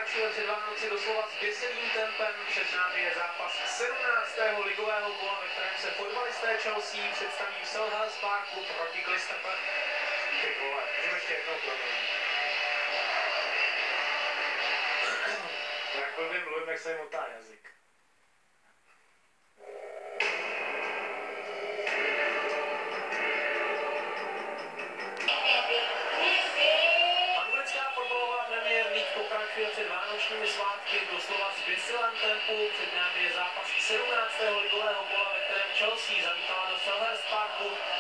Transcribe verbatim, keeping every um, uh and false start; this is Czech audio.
pokračuje před Vánoci doslova s děsivým tempem. Před námi je zápas sedmnáctého ligového kola, ve kterém se fotbalisté Chelsea představí v Selhurst Parku proti Crystal Palace. Ty vole, můžeme ještě jednou promluvit. Jak blbě mluvím, jak se jim otá jazyk.